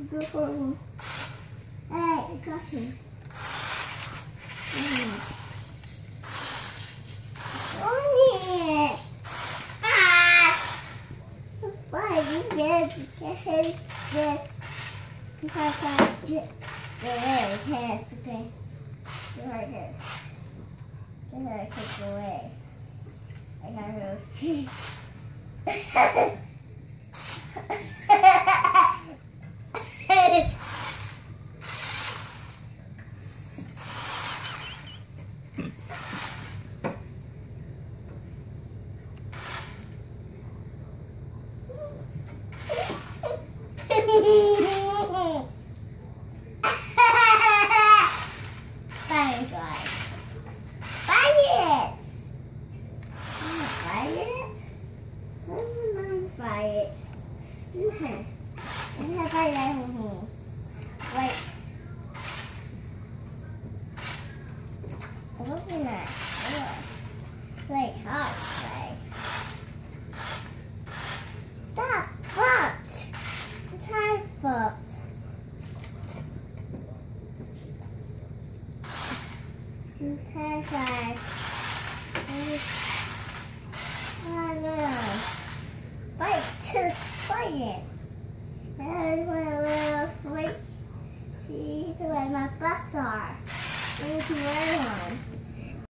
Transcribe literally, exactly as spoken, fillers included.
Hey, got him. Oh, ah! Why you get his this? Because I get the way his okay. You heard it. You heard it take away. I gotta go. Fine, guys. Buy it. I'm not buy it. I'm not buy it. Okay. I'm gonna buy that one here. Wait. Open that door. Wait, hard way. Stop, booked. It's hard booked. Okay, guys. Oh no. Wait, to play it. And we'll wait. See where my butts are. Where's